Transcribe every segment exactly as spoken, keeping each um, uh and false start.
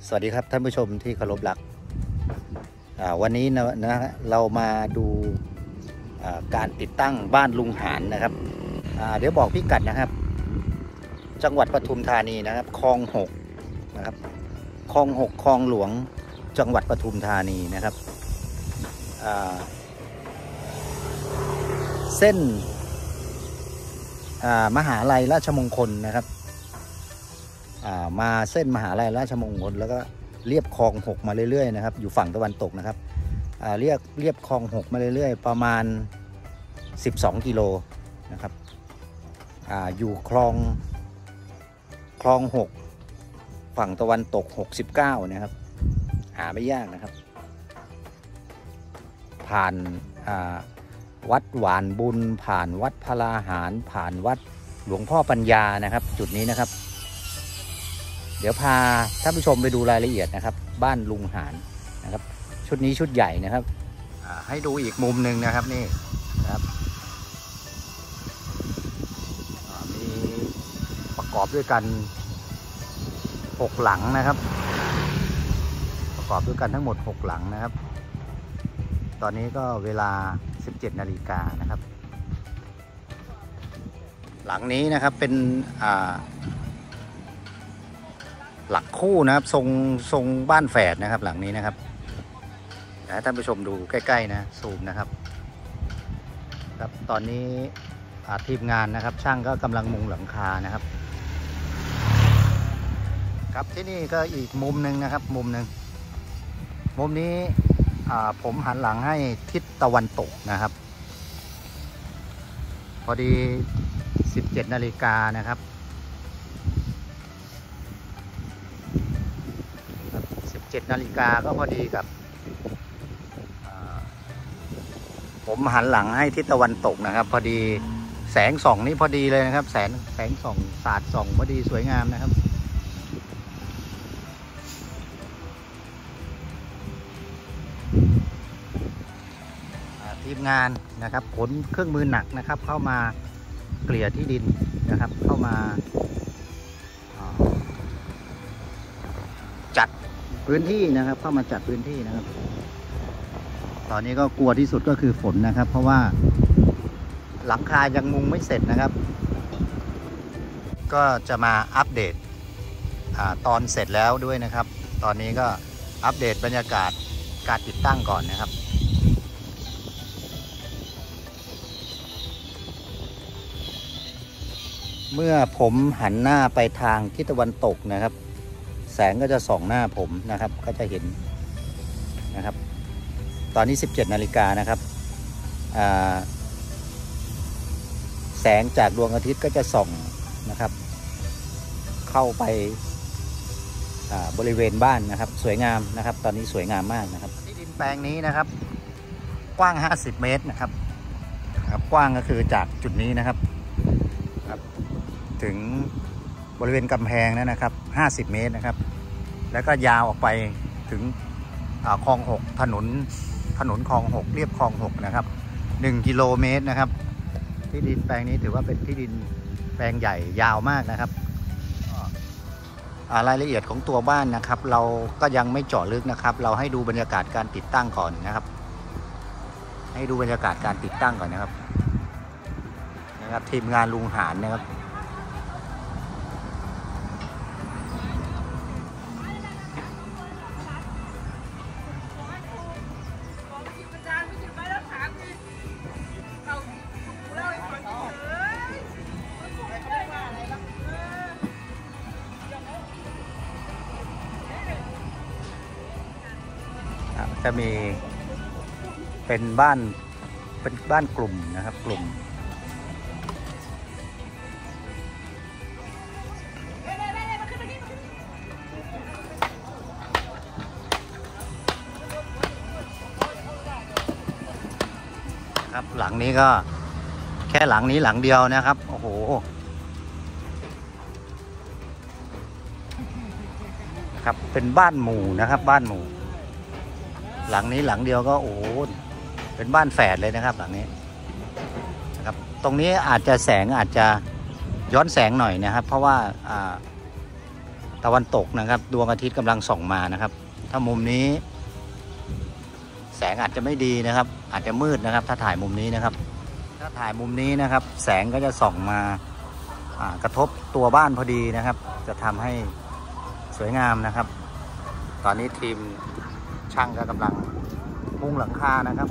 สวัสดีครับท่านผู้ชมที่เคารพรักวันนี้นะนะเรามาดูการติดตั้งบ้านลุงหารนะครับเดี๋ยวบอกพี่กัดนะครับจังหวัดปทุมธานีนะครับคลองหกนะครับคลองหกคลองหลวงจังหวัดปทุมธานีนะครับเส้นมหาลัยราชมงคลนะครับมาเส้นมหาลัยราชมงคลแล้วก็เรียบคลองหกมาเรื่อยๆนะครับอยู่ฝั่งตะวันตกนะครับเรียบเรียบคลองหกมาเรื่อยๆประมาณสิบสองกิโลนะครับ อ, อยู่คลองคลองหกฝั่งตะวันตกหกสิบเก้านะครับหาไม่ยากนะครับผ่านวัดหวานบุญผ่านวัดพลาหารผ่านวัดหลวงพ่อปัญญานะครับจุดนี้นะครับเดี๋ยวพาท่านผู้ชมไปดูรายละเอียดนะครับบ้านลุงหารนะครับชุดนี้ชุดใหญ่นะครับให้ดูอีกมุมหนึ่งนะครับนี่นะครับมีประกอบด้วยกันหกหลังนะครับประกอบด้วยกันทั้งหมดหกหลังนะครับตอนนี้ก็เวลาสิบเจ็ดนาฬิกานะครับหลังนี้นะครับเป็นอ่าหลักคู่นะครับทรงทรงบ้านแฝดนะครับหลังนี้นะครับให้ท่านผู้ชมดูใกล้ๆนะซูมนะครับครับตอนนี้ทีมงานนะครับช่างก็กำลังมุงหลังคานะครับครับที่นี่ก็อีกมุมหนึ่งนะครับมุมหนึ่งมุมนี้ผมหันหลังให้ทิศตะวันตกนะครับพอดีสิบเจ็ดนาฬิกานะครับเจ็ดนาฬิกาก็พอดีกับผมหันหลังให้ทิศตะวันตกนะครับพอดีแสงส่องนี่พอดีเลยนะครับแสงแสงส่องสาดส่องพอดีสวยงามนะครับทีมงานนะครับขนเครื่องมือหนักนะครับเข้ามาเกลี่ยที่ดินนะครับเข้ามาจัดพื้นที่นะครับเข้ามาจัดพื้นที่นะครับตอนนี้ก็กลัวที่สุดก็คือฝนนะครับเพราะว่าหลังคายังมุงไม่เสร็จนะครับก็จะมาอัปเดตอ่าตอนเสร็จแล้วด้วยนะครับตอนนี้ก็อัปเดตบรรยากาศการติดตั้งก่อนนะครับเมื่อผมหันหน้าไปทางทิศตะวันตกนะครับแสงก็จะส่องหน้าผมนะครับก็จะเห็นนะครับตอนนี้สิบเจ็ดนาฬิกานะครับแสงจากดวงอาทิตย์ก็จะส่องนะครับเข้าไปบริเวณบ้านนะครับสวยงามนะครับตอนนี้สวยงามมากนะครับที่ดินแปลงนี้นะครับกว้างห้าสิบเมตรนะครับกว้างก็คือจากจุดนี้นะครับถึงบริเวณกำแพงนั้นนะครับห้าสิบเมตรนะครับแล้วก็ยาวออกไปถึงคลองหกถนนถนนคลองหกเรียบคลองหกนะครับหนึ่งกิโลเมตรนะครับที่ดินแปลงนี้ถือว่าเป็นที่ดินแปลงใหญ่ยาวมากนะครับรายละเอียดของตัวบ้านนะครับเราก็ยังไม่เจาะลึกนะครับเราให้ดูบรรยากาศการติดตั้งก่อนนะครับให้ดูบรรยากาศการติดตั้งก่อนนะครับนะครับทีมงานลุงหารนะครับจะมีเป็นบ้านเป็นบ้านกลุ่มนะครับกลุ่มครับหลังนี้ก็แค่หลังนี้หลังเดียวนะครับโอ้โหครับเป็นบ้านหมู่นะครับบ้านหมู่หลังนี้หลังเดียวก็โอ้เป็นบ้านแฝดเลยนะครับหลังนี้นะครับตรงนี้อาจจะแสงอาจจะย้อนแสงหน่อยนะครับเพราะว่าตะวันตกนะครับดวงอาทิตย์กำลังส่องมานะครับถ้ามุมนี้แสงอาจจะไม่ดีนะครับอาจจะมืดนะครับถ้าถ่ายมุมนี้นะครับถ้าถ่ายมุมนี้นะครับแสงก็จะส่องมากระทบตัวบ้านพอดีนะครับจะทำให้สวยงามนะครับตอนนี้ทีมช่างก็กำลังมุงหลังคานะครับ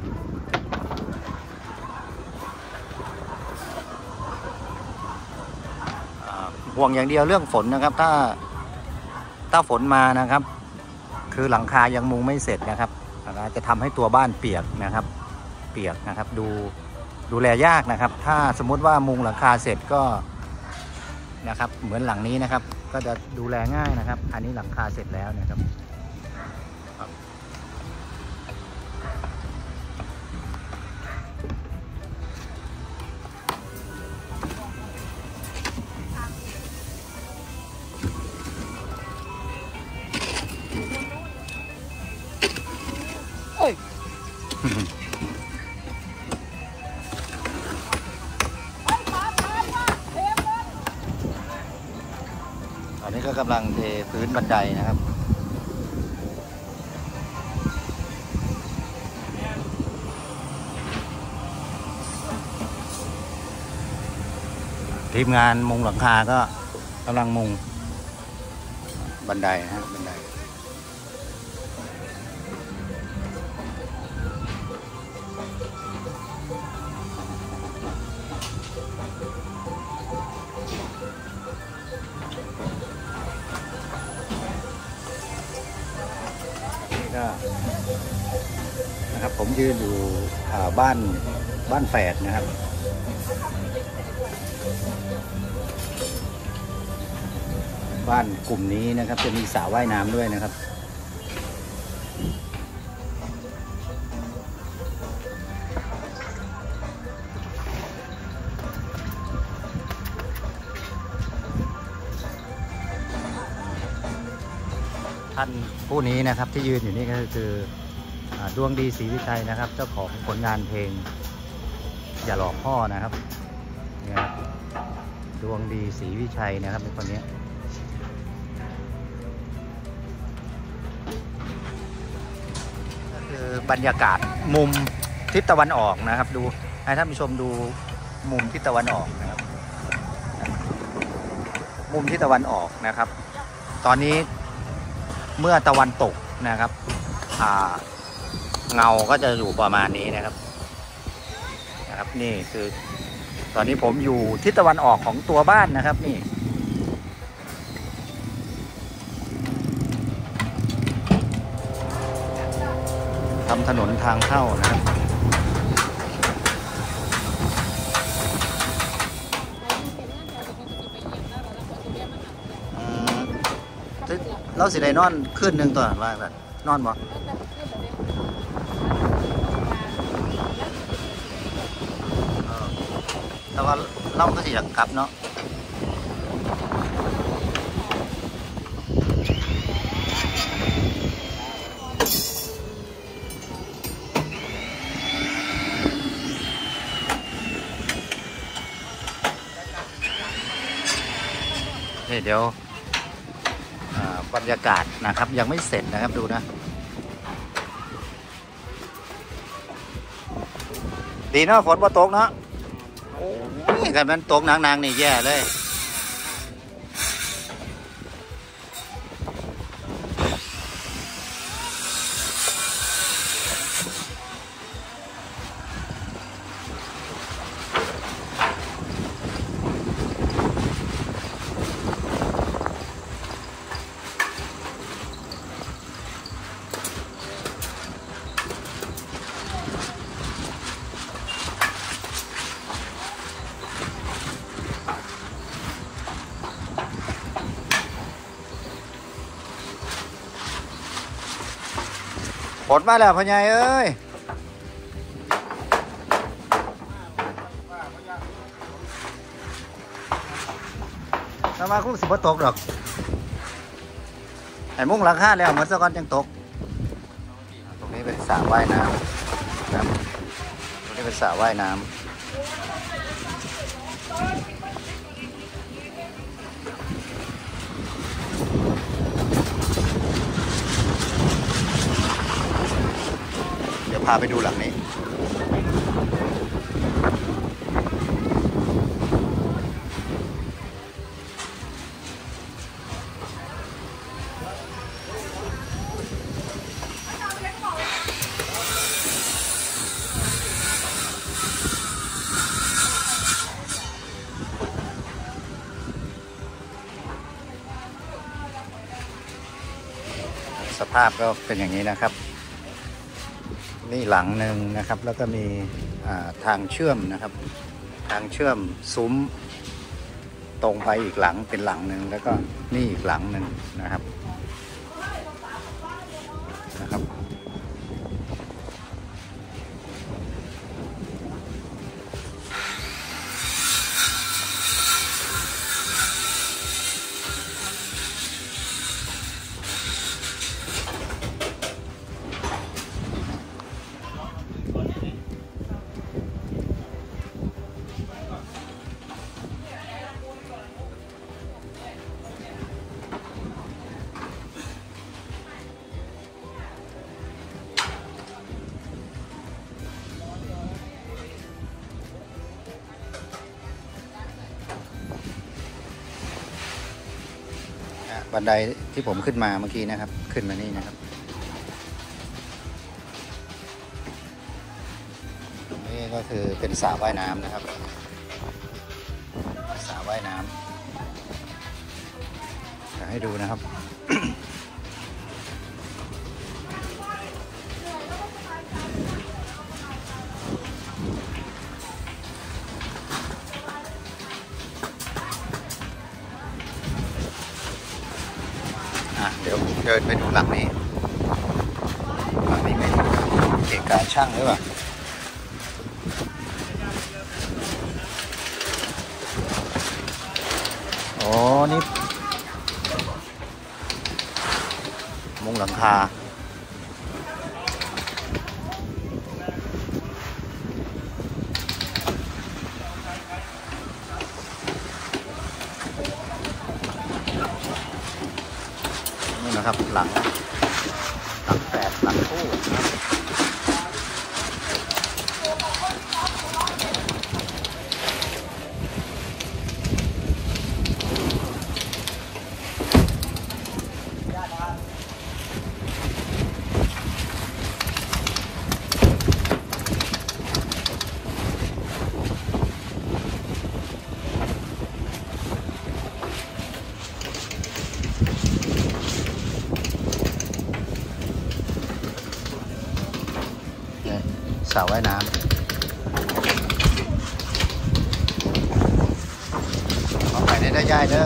ห่วงอย่างเดียวเรื่องฝนนะครับถ้าถ้าฝนมานะครับคือหลังคายังมุงไม่เสร็จนะครับจะทำให้ตัวบ้านเปียกนะครับเปียกนะครับดูดูแลยากนะครับถ้าสมมุติว่ามุงหลังคาเสร็จก็นะครับเหมือนหลังนี้นะครับก็จะดูแลง่ายนะครับอันนี้หลังคาเสร็จแล้วนะครับโอ้ยอันนี้ก็กำลังเทพื้นบันไดนะครับทีมงานมุงหลังคาก็กำลังมุงบันไดนะฮะบันไดนะครับผมยืนอยู่บ้านบ้านแฝดนะครับบ้านกลุ่มนี้นะครับจะมีสระว่ายน้ำด้วยนะครับท่านผู้นี้นะครับที่ยืนอยู่นี่ก็คือดวงดีศรีวิชัยนะครับเจ้าของผลงานเพลงอย่าหลอกพ่อนะครับเนี่ยดวงดีศรีวิชัยนะครับเป็นคนนี้ก็คือบรรยากาศมุมทิศตะวันออกนะครับดูให้ท่านผู้ชมดูมุมทิศตะวันออกนะครับมุมทิศตะวันออกนะครับตอนนี้เมื่อตะวันตกนะครับเงาก็จะอยู่ประมาณนี้นะครับนะครับนี่คือตอนนี้ผมอยู่ทิศตะวันออกของตัวบ้านนะครับนี่ทำถนนทางเข้านะครับเราสิได้นอนคืนหนึ่งตัวว่าแบบนอนบ่แต่ว่าเราก็สิอยากกลับเนาะเดี๋ยวบรรยากาศนะครับยังไม่เสร็จนะครับดูนะดีเนาะฝนมาตกเนาะโอ้ยกันมันตกนางๆนี่แย่เลยฝนมาแล้วพ่อใหญ่เอ้ยถ้ามาคุ้งสิบตกดอกไอ้มุ้งหลังคาแล้วเหมือนสะก้อนจังตกตรงนี้เป็นสระว่ายน้ำครับตรงนี้เป็นสระว่ายน้ำาไปดูหลังนี้สภาพก็เป็นอย่างนี้นะครับนี่หลังหนึ่งนะครับแล้วก็มีทางเชื่อมนะครับทางเชื่อมซุ้มตรงไปอีกหลังเป็นหลังหนึ่งแล้วก็นี่อีกหลังหนึ่งนะครับนะครับบันไดที่ผมขึ้นมาเมื่อกี้นะครับขึ้นมานี่นะครับนี่ก็คือเป็นสระว่ายน้ำนะครับสระว่ายน้ำจะให้ดูนะครับ เดี๋ยวเดินไปดูหลังนี้หลังนี้ไม่เอกการช่างหรือเปล่าอ๋อนี่มุงหลังคานะครับหลังหลังแปดหลังคู่สระว่ายน้ำเอาไปได้ได้ย่ายเด้อ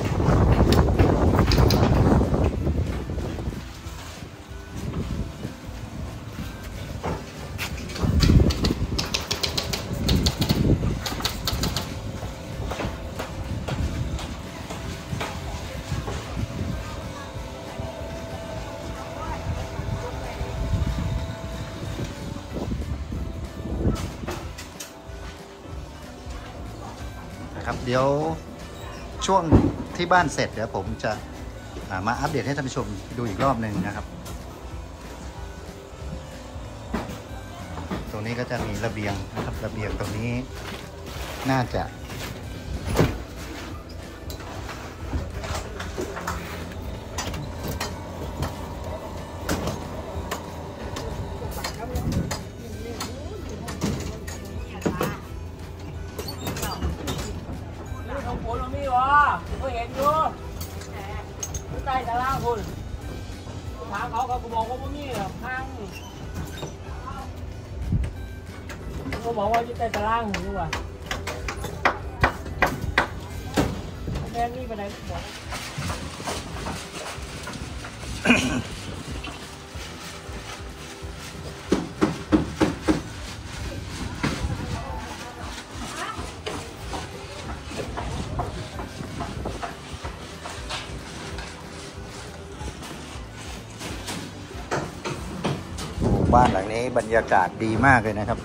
เดี๋ยวช่วงที่บ้านเสร็จเดี๋ยวผมจะมาอัปเดตให้ท่านผู้ชมดูอีกรอบหนึ่งนะครับตรงนี้ก็จะมีระเบียงนะครับระเบียงตรงนี้น่าจะเห็นอยู่ใต้ตารางคุณถามเขาเขาบอกว่าไม่มีหรอกข้างเขาบอกว่าอยู่ใต้ตารางอยู่ว่ะแม่นี่ไปไหนบอกบ้านหลังนี้บรรยากาศดีมากเลยนะครับ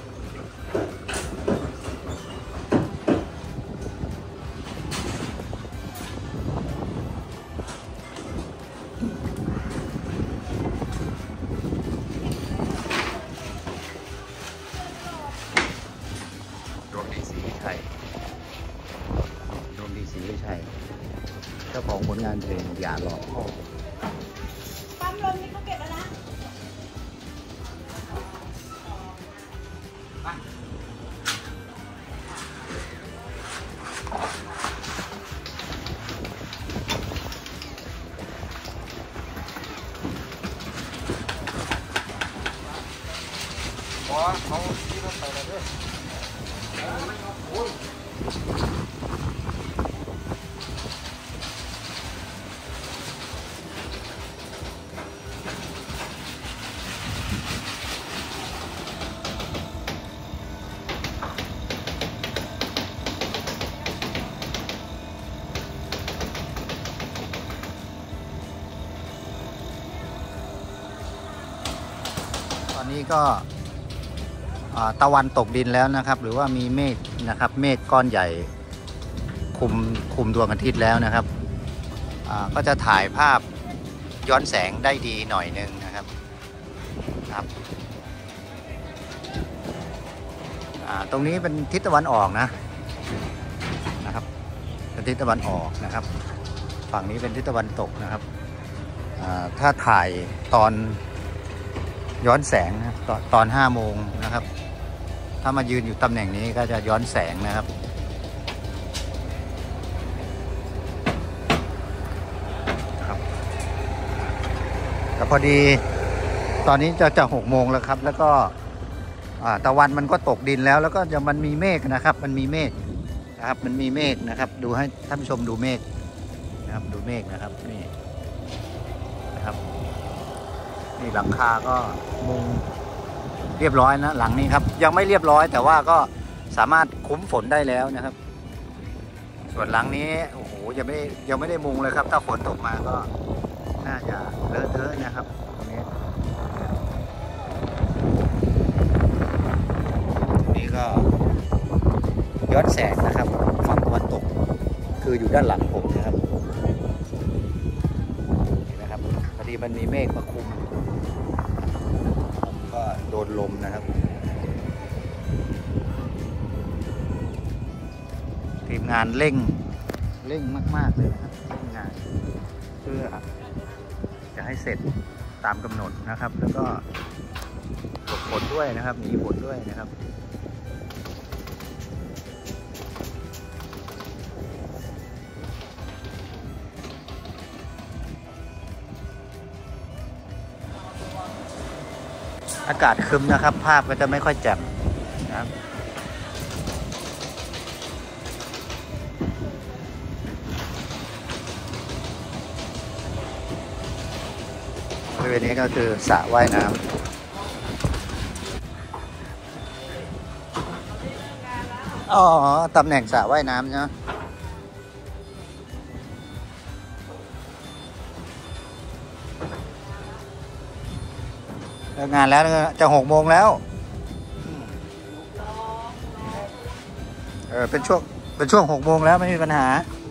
เพราะเขาที่รถไปแล้วด้วยตอนนี้ก็ตะวันตกดินแล้วนะครับหรือว่ามีเมฆนะครับเมฆก้อนใหญ่คุมคุมดวงอาทิตย์แล้วนะครับก็จะถ่ายภาพย้อนแสงได้ดีหน่อยนึงนะครับครับตรงนี้เป็นทิศตะวันออกนะนะครับเป็นทิศตะวันออกนะครับฝั่งนี้เป็นทิศตะวันตกนะครับถ้าถ่ายตอนย้อนแสงนะตอนตอนห้าโมงนะครับถ้ามายืนอยู่ตำแหน่งนี้ก็จะย้อนแสงนะครับครับแต่พอดีตอนนี้จะจะหกโมงแล้วครับแล้วก็ตะวันมันก็ตกดินแล้วแล้วก็จะมันมีเมฆนะครับมันมีเมฆนะครับมันมีเมฆนะครับดูให้ท่านผู้ชมดูเมฆนะครับดูเมฆนะครับนี่นะครับนี่หลังคาก็มุงเรียบร้อยนะหลังนี้ครับยังไม่เรียบร้อยแต่ว่าก็สามารถคุ้มฝนได้แล้วนะครับส่วนหลังนี้โอ้โหยังไม่ยังไม่ได้มุงเลยครับถ้าฝนตกมาก็น่าจะเลอะเทอะนะครับตรงนี้ตรงนี้ก็ย้อนแสงนะครับฝั่งตะวันตกคืออยู่ด้านหลังผมนะครับนี่นะครับพอดีมันมีเมฆมาคุมก็โดนลมนะครับทีมงานเร่งเร่งมากๆเลยนะครับทีมงานเพื่อจะให้เสร็จตามกำหนดนะครับแล้วก็ตกฝนด้วยนะครับหนีฝนด้วยนะครับอากาศครึ้มนะครับภาพก็จะไม่ค่อยแจ่มนะครับบริเวณนี้ก็คือสระว่ายน้ำอ๋อตำแหน่งสระว่ายน้ำใช่ไหมเลิกงานแล้วจะหกโมงแล้วเออเป็นช่วงเป็นช่วงหกโมงแล้วไม่มีปัญหา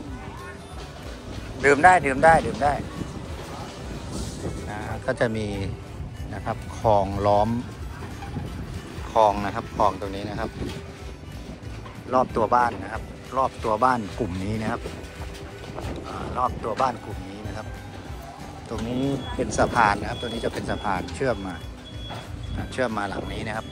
ดื่มได้ดื่มได้ดื่มได้นะก็จะมีนะครับคลองล้อมคลองนะครับคลองตรงนี้นะครับรอบตัวบ้านนะครับรอบตัวบ้านกลุ่มนี้นะครับรอบตัวบ้านกลุ่มนี้นะครับตรงนี้เป็นสะพานนะครับตัวนี้จะเป็นสะพานเชื่อมมาเชื่อมมาหลังนี้นะครับ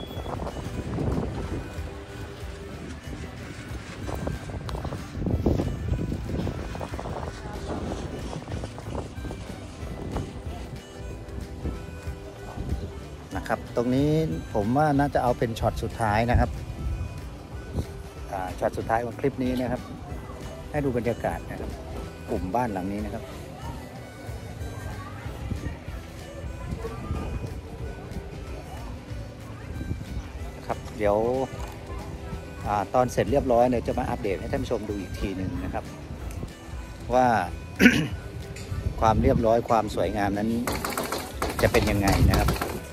นะครับตรงนี้ผมว่าน่าจะเอาเป็นช็อตสุดท้ายนะครับช็อตสุดท้ายของคลิปนี้นะครับให้ดูบรรยากาศนะครับกลุ่มบ้านหลังนี้นะครับเดี๋ยวตอนเสร็จเรียบร้อยเนี่ยจะมาอัปเดตให้ท่านผู้ชมดูอีกทีหนึ่งนะครับว่า ความเรียบร้อยความสวยงามนั้นจะเป็นยังไงนะครับ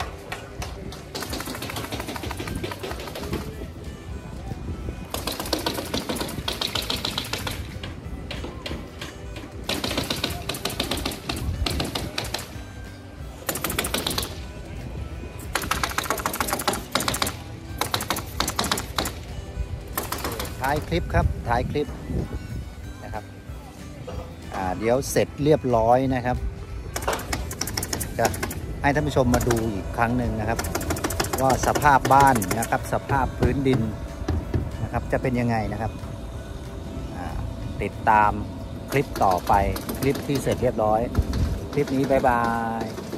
ท้ายคลิปครับท้ายคลิปนะครับเดี๋ยวเสร็จเรียบร้อยนะครับจะให้ท่านผู้ชมมาดูอีกครั้งหนึ่งนะครับว่าสภาพบ้านนะครับสภาพพื้นดินนะครับจะเป็นยังไงนะครับติดตามคลิปต่อไปคลิปที่เสร็จเรียบร้อยคลิปนี้บ๊ายบาย